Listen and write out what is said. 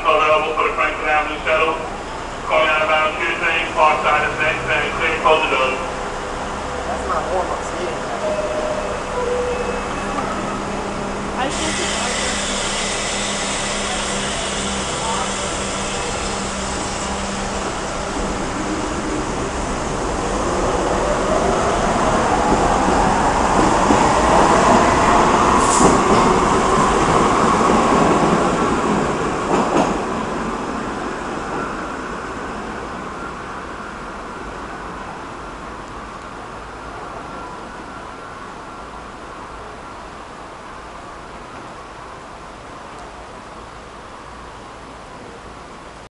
available for the Franklin Avenue shuttle. Coney Island-bound Q train, Parkside is next, and clear, close the doors. That's not warm-up.